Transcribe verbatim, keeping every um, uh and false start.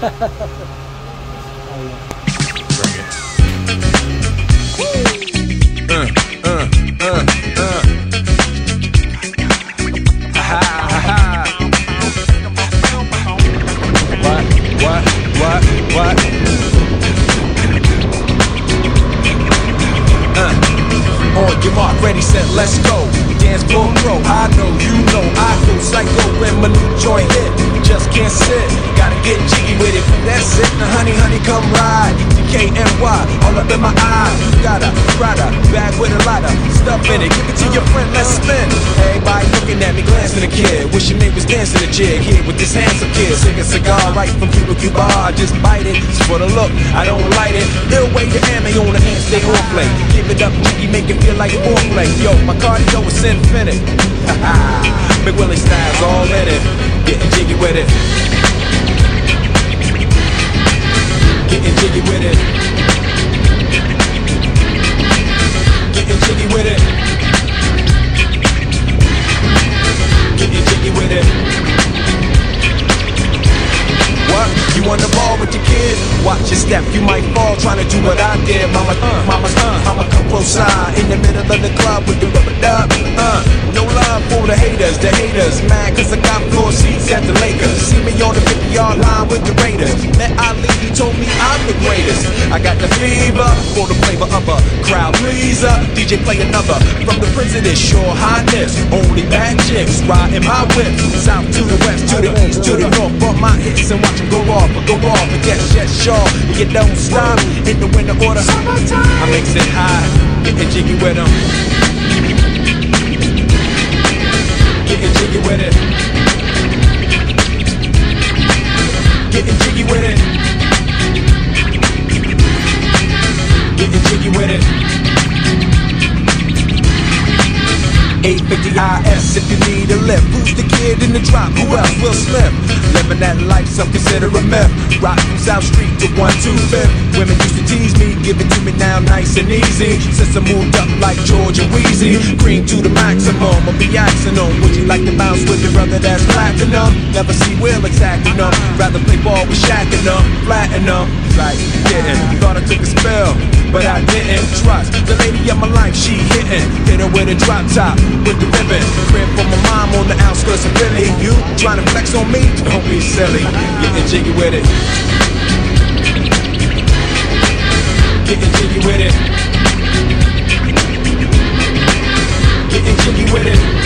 Bring it. Uh, uh, uh, uh. Ha ha ha. What, what, what, what? Uh. On your mark, ready, set, let's go. Dance floor pro, I know, you know, I go psycho when my new joint hit. Just can't sit, gotta get jiggy with it. That's it, now honey, honey, come ride. D K N Y, all up in my eyes. You got a rider, bag with a lot of stuff in it. Give it to your friend, let's spin. Everybody looking at me, glancing at the kid. Wishing they was dancing a jig here with this handsome kid. Sick a cigar right from Cuba Cuba. I just bite it, it's for the look, I don't light it. They'll wait the ammo on the hand, stay on play. Give it up, jiggy, make it feel like foreplay. Yo, my cardio is infinite. Big Willie style's all in it. Getting jiggy with it. Getting jiggy with it. Getting jiggy with it. Getting jiggy with it. What? You on the ball with your kid? Watch your step, you might fall trying to do what I did. Mama, uh, mama, uh, mama, come close side in the middle of the club with the rubber dub. Uh, no love for the haters, the haters mad cause I got floor seats at the Lakers. See me on the fifty yard line with the Raiders. Met Ali, he told me I'm the greatest. I got the fever for the flavor of a crowd pleaser. D J play another from the Prince of this Your Highness. Only bad chicks riding my whip. South to the west, to the east, to the north. Bump my hits and watch them go off, go off. But yes, yes, sure, you don't stop in the winter order. I makes it high, getting jiggy with them. Getting jiggy with it. Getting jiggy with it. Getting jiggy with it. eight fifty I S if you need a lift. Who's the kid in the drop? Who else will slip? Living that life, some consider a myth. Rock from South Street to one two fifth. Women used to tease me, give it to me now nice and easy. Since I moved up like George and Wheezy, cream to the maximum, I'll be axing them. Would you like to bounce with your brother that's platinum? Never see Will attacking them. Rather play ball with Shaq and them, flatten them. Like, didn't, thought I took a spell, but I didn't trust the lady of my life, she hitting. Hit her with a drop top, with the ribbon. Crib for my mom on the outskirts of Philly. You trying to flex on me? Don't be silly. Getting jiggy with it. Getting jiggy with it. Getting jiggy with it.